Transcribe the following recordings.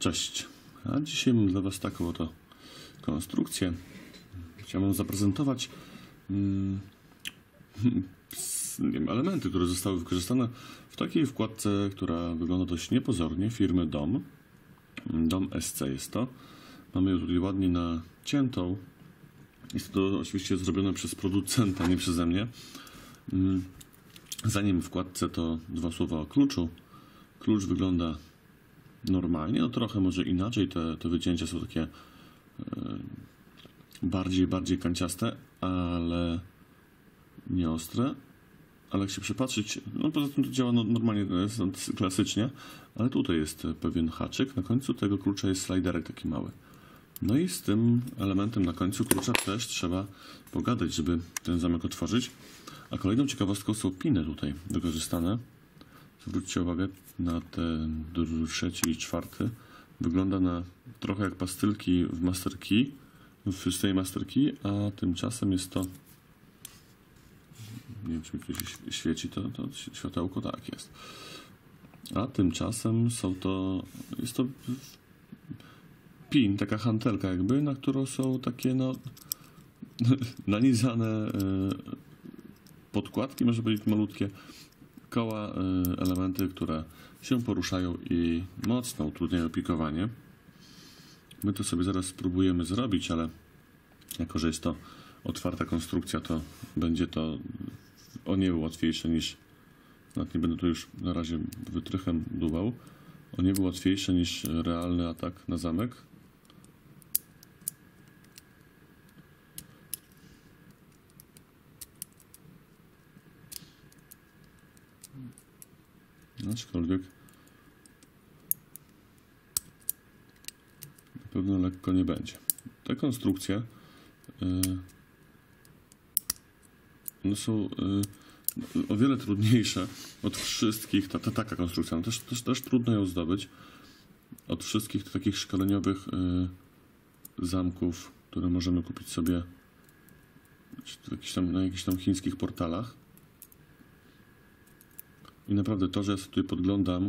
Cześć, a dzisiaj mam dla Was taką oto konstrukcję. Chciałbym zaprezentować nie wiem, elementy, które zostały wykorzystane w takiej wkładce, która wygląda dość niepozornie, firmy DOM. DOM SC jest to. Mamy ją tutaj ładnie naciętą. Jest to oczywiście zrobione przez producenta, nie przeze mnie. Zanim wkładce, to dwa słowa o kluczu. Klucz wygląda normalnie, no trochę może inaczej, te wycięcia są takie bardziej kanciaste, ale nie ostre. Ale jak się przypatrzyć, no poza tym to działa normalnie, klasycznie, ale tutaj jest pewien haczyk. Na końcu tego klucza jest sliderek taki mały. No i z tym elementem na końcu klucza też trzeba pogadać, żeby ten zamek otworzyć. A kolejną ciekawostką są piny tutaj wykorzystane. Zwróćcie uwagę na ten trzeci i czwarty. Wygląda na trochę jak pastylki w Master Key, w systemie Master Key, a tymczasem jest to, nie wiem czy mi ktoś świeci to światełko, tak jest. A tymczasem jest to pin, taka hantelka jakby, na którą są takie nanizane podkładki, może powiedzieć malutkie koła, elementy, które się poruszają i mocno utrudniają pikowanie. My to sobie zaraz spróbujemy zrobić, ale jako że jest to otwarta konstrukcja, to będzie to o niebo łatwiejsze niż, nawet nie będę tu już na razie wytrychem dubał, o niebo łatwiejsze niż realny atak na zamek. Aczkolwiek na pewno lekko nie będzie. Te konstrukcje one są o wiele trudniejsze od wszystkich, taka konstrukcja, no też trudno ją zdobyć, od wszystkich takich szkoleniowych zamków, które możemy kupić sobie na jakichś tam chińskich portalach. I naprawdę to, że ja sobie tutaj podglądam,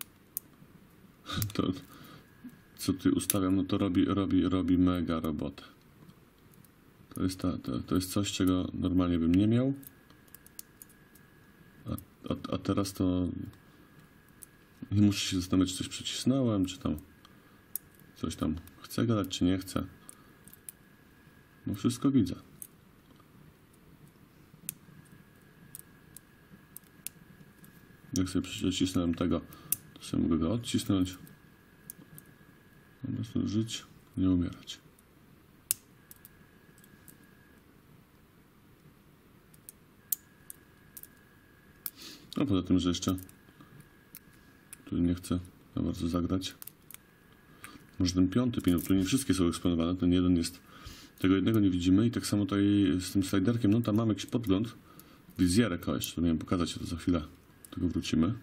to co tutaj ustawiam, no to robi mega robotę. To jest coś, czego normalnie bym nie miał. A teraz to nie muszę się zastanawiać, czy coś przycisnąłem, czy tam coś tam chcę gadać, czy nie chcę. No wszystko widzę. Jak sobie przycisnąłem tego, to sobie mogę go odcisnąć. Po prostu żyć, nie umierać. No poza tym, że jeszcze tu nie chcę za bardzo zagrać. Może ten piąty pin, tu nie wszystkie są eksponowane, ten jeden jest, tego jednego nie widzimy i tak samo tutaj z tym sliderkiem, no tam mam jakiś podgląd, wizjerek, o jeszcze miałem pokazać, to za chwilę do tego wrócimy.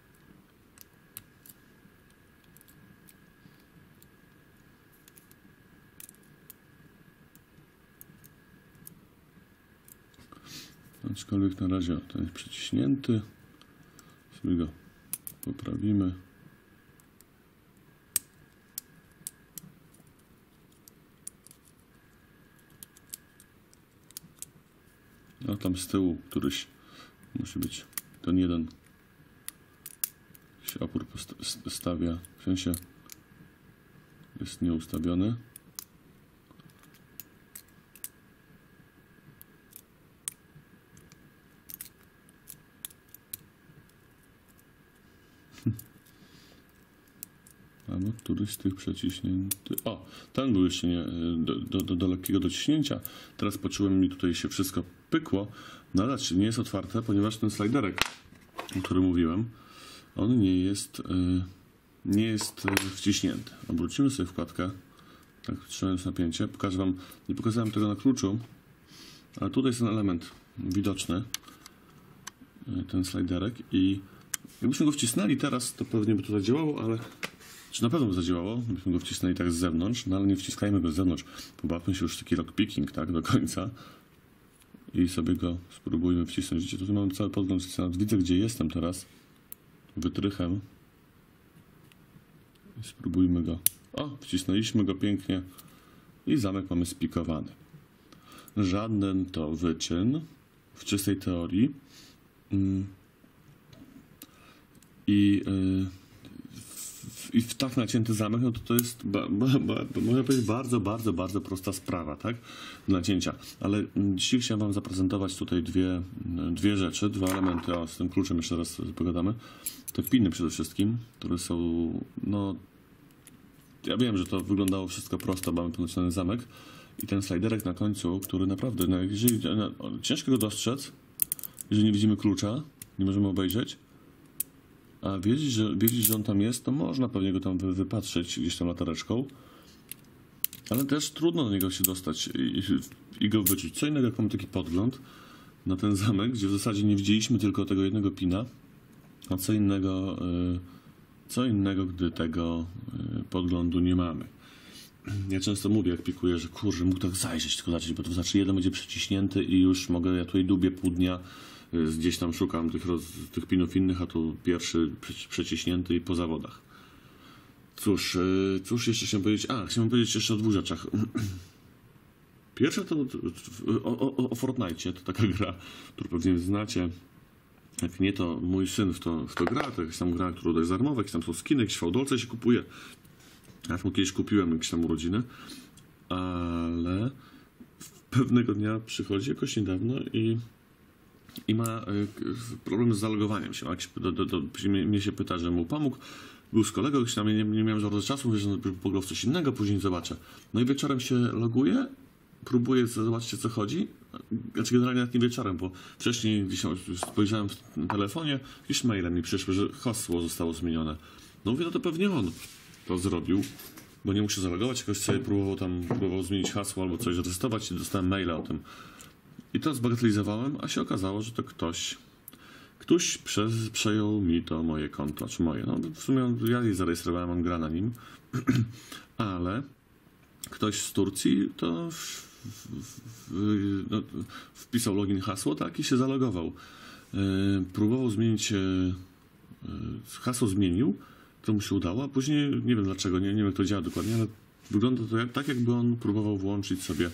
Aczkolwiek na razie ten jest przyciśnięty. Sobie go poprawimy. A tam z tyłu któryś musi być ten jeden się opór stawia, w sensie jest nieustawiony. Albo któryś z tych przeciśnięty. O, ten był jeszcze nie do lekkiego dociśnięcia. Teraz poczułem, mi tutaj się wszystko pykło. No ale nie jest otwarte, ponieważ ten sliderek, o którym mówiłem, on nie jest wciśnięty. Obrócimy sobie wkładkę, tak trzymając napięcie. Pokażę Wam, nie pokazałem tego na kluczu, ale tutaj jest ten element widoczny, ten sliderek i jakbyśmy go wcisnęli teraz, to pewnie by to zadziałało, ale czy na pewno by zadziałało, byśmy go wcisnęli tak z zewnątrz, no ale nie wciskajmy go z zewnątrz. Pobawmy się już taki lockpicking, tak, do końca. I sobie go spróbujmy wcisnąć. Widzicie, tutaj mam cały podgląd, widzę gdzie jestem teraz, wytrychem. Spróbujmy go. O, wcisnęliśmy go pięknie i zamek mamy spikowany. Żaden to wyczyn w czystej teorii. I w tak nacięty zamek, no to jest, można powiedzieć, bardzo prosta sprawa, tak? Do nacięcia. Ale dzisiaj chciałem wam zaprezentować tutaj dwie rzeczy, dwa elementy. O, z tym kluczem jeszcze raz pogadamy. Te piny przede wszystkim, które są, no... Ja wiem, że to wyglądało wszystko prosto, mamy ponaciągany zamek. I ten sliderek na końcu, który naprawdę, no, jeżeli ciężko go dostrzec, jeżeli nie widzimy klucza, nie możemy obejrzeć, a wiedzieć, że on tam jest, to można pewnie go tam wypatrzeć gdzieś tam latareczką, ale też trudno do niego się dostać i go wyczuć. Co innego, jak mamy taki podgląd na ten zamek, gdzie w zasadzie nie widzieliśmy tylko tego jednego pina, a co innego, gdy tego podglądu nie mamy. Ja często mówię, jak pikuję, że kurczę, mógł tak zajrzeć, tylko zobaczyć, bo to znaczy jeden będzie przeciśnięty i już mogę, ja tutaj dubię pół dnia, gdzieś tam szukam tych pinów innych, a tu pierwszy przeciśnięty i po zawodach. Cóż jeszcze chciałem powiedzieć? Chciałem powiedzieć jeszcze o dwóch rzeczach. Pierwsza to o Fortnite, to taka gra, którą pewnie znacie. Jak nie, to mój syn w to gra, to jakaś tam gra, która jest darmowa, jakieś tam są skiny, jakieś fałdolce się kupuje. Ja tam kiedyś kupiłem jakieś tam urodziny, ale pewnego dnia przychodzi jakoś niedawno i ma problem z zalogowaniem się. Mnie się pyta, że mu pomógł. Był z kolegą, gdzieś tam nie miałem za bardzo czasu, mówię, że pograł w coś innego, później zobaczę. No i wieczorem się loguję, próbuję zobaczyć, o co chodzi. Znaczy generalnie nawet nie wieczorem, bo wcześniej gdzieś spojrzałem na telefonie, gdzieś mailem mi przyszło, że hasło zostało zmienione. No mówię, no to pewnie on to zrobił, bo nie muszę zalogować, jakoś sobie próbował zmienić hasło albo coś zatestować i dostałem maila o tym. I to zbagatelizowałem, a się okazało, że to ktoś przejął mi to moje konto, czy moje. No w sumie ja je zarejestrowałem, mam gra na nim, ale ktoś z Turcji to wpisał login, hasło, tak, i się zalogował. Próbował zmienić, hasło zmienił, to mu się udało, a później nie wiem dlaczego, nie wiem jak to działa dokładnie, ale wygląda to tak, jakby on próbował włączyć sobie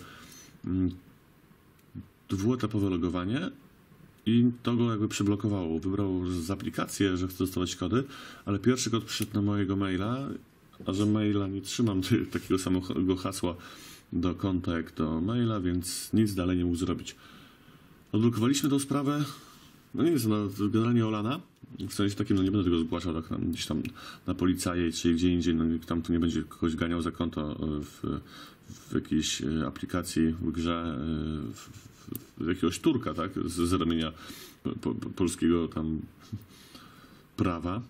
dwuetapowe logowanie i to go jakby przyblokowało. Wybrał z aplikację, że chce dostawać kody, ale pierwszy kod przyszedł na mojego maila, a że maila nie trzymam takiego samego hasła do konta jak do maila, więc nic dalej nie mógł zrobić. Odblokowaliśmy tą sprawę, no nie jest ona generalnie olana, w sensie takim, no nie będę tego zgłaszał tak gdzieś tam na policję czy gdzie indziej, no tam to nie będzie kogoś ganiał za konto w jakiejś aplikacji, w grze, w jakiegoś Turka, tak, z ramienia polskiego tam prawa.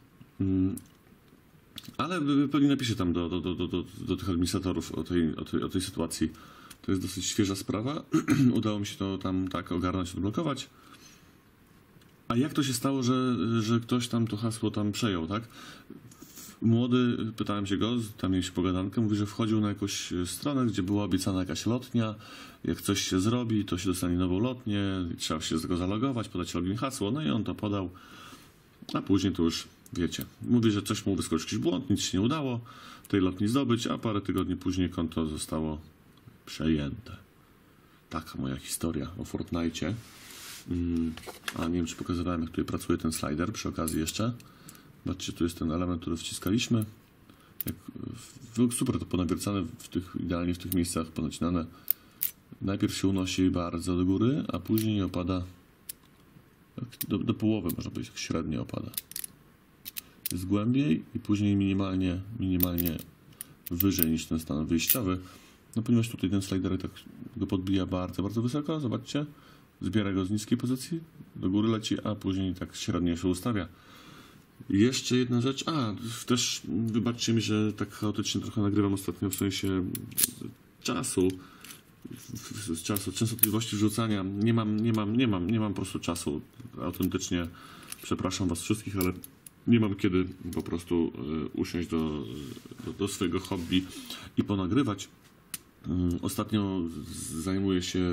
Ale pewnie napiszę tam do tych administratorów o tej sytuacji. To jest dosyć świeża sprawa. Udało mi się to tam tak ogarnąć, odblokować. A jak to się stało, że ktoś tam to hasło tam przejął, tak? Młody, pytałem się go, tam mieliśmy pogadankę, mówi, że wchodził na jakąś stronę, gdzie była obiecana jakaś lotnia. Jak coś się zrobi, to się dostanie nową lotnię, trzeba się z tego zalogować, podać login, hasło, no i on to podał. A później to już wiecie. Mówi, że coś mu wyskoczył jakiś błąd, nic się nie udało tej lotni zdobyć, a parę tygodni później konto zostało przejęte. Taka moja historia o Fortnite. A nie wiem, czy pokazywałem, jak tutaj pracuje ten slider przy okazji jeszcze. Zobaczcie, tu jest ten element, który wciskaliśmy. Super to ponawiercane, idealnie w tych miejscach ponacinane. Najpierw się unosi bardzo do góry, a później opada do połowy, można powiedzieć, średnio opada. Jest głębiej i później minimalnie wyżej niż ten stan wyjściowy. No ponieważ tutaj ten slider tak go podbija bardzo wysoko, zobaczcie. Zbiera go z niskiej pozycji, do góry leci, a później tak średnio się ustawia. Jeszcze jedna rzecz, też wybaczcie mi, że tak chaotycznie trochę nagrywam ostatnio w sensie czasu, częstotliwości wrzucania. Nie mam po prostu czasu. Autentycznie przepraszam was wszystkich, ale nie mam kiedy po prostu usiąść do swojego hobby i ponagrywać. Ostatnio zajmuję się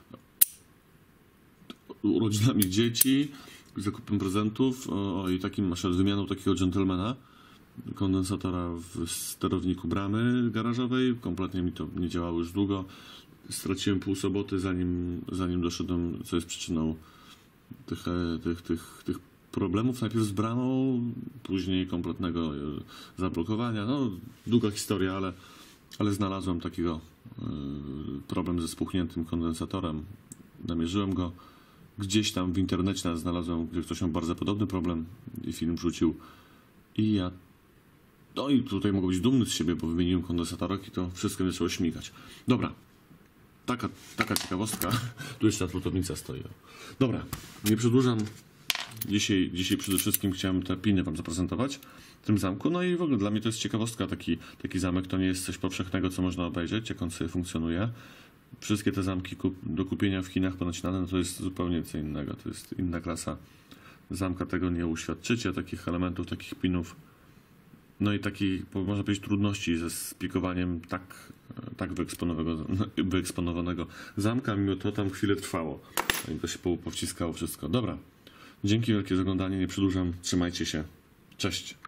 urodzinami dzieci, zakupem prezentów i wymianą takiego dżentelmena. kondensatora w sterowniku bramy garażowej. Kompletnie mi to nie działało już długo. Straciłem pół soboty, zanim doszedłem, co jest przyczyną tych problemów. Najpierw z bramą, później kompletnego zablokowania. No, długa historia, ale znalazłem takiego problem ze spuchniętym kondensatorem. Namierzyłem go. Gdzieś tam w internecie znalazłem, gdzie ktoś miał bardzo podobny problem i film wrzucił. I ja... No i tutaj mogę być dumny z siebie, bo wymieniłem kondensatorek i to wszystko zaczęło śmigać. Dobra. Taka ciekawostka. Tu jeszcze ta flutownica stoi. Dobra, nie przedłużam. Dzisiaj przede wszystkim chciałem te piny wam zaprezentować w tym zamku. No i w ogóle dla mnie to jest ciekawostka. Taki zamek to nie jest coś powszechnego, co można obejrzeć, jak on sobie funkcjonuje. Wszystkie te zamki do kupienia w Chinach ponacinane, no to jest zupełnie co innego. To jest inna klasa zamka. Tego nie uświadczycie, takich elementów, takich pinów. No i takiej, można powiedzieć, trudności ze spikowaniem tak wyeksponowanego zamka, mimo to tam chwilę trwało. I to się powciskało wszystko. Dobra, dzięki wielkie za oglądanie, nie przedłużam, trzymajcie się, cześć.